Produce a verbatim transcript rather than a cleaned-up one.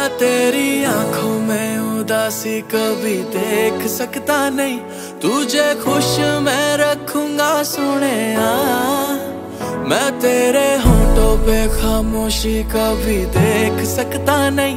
मैं तेरी आंखों में उदासी कभी देख सकता नहीं, तुझे खुश मैं रखूंगा सोने आ। मैं तेरे होठों पे खामोशी कभी देख सकता नहीं।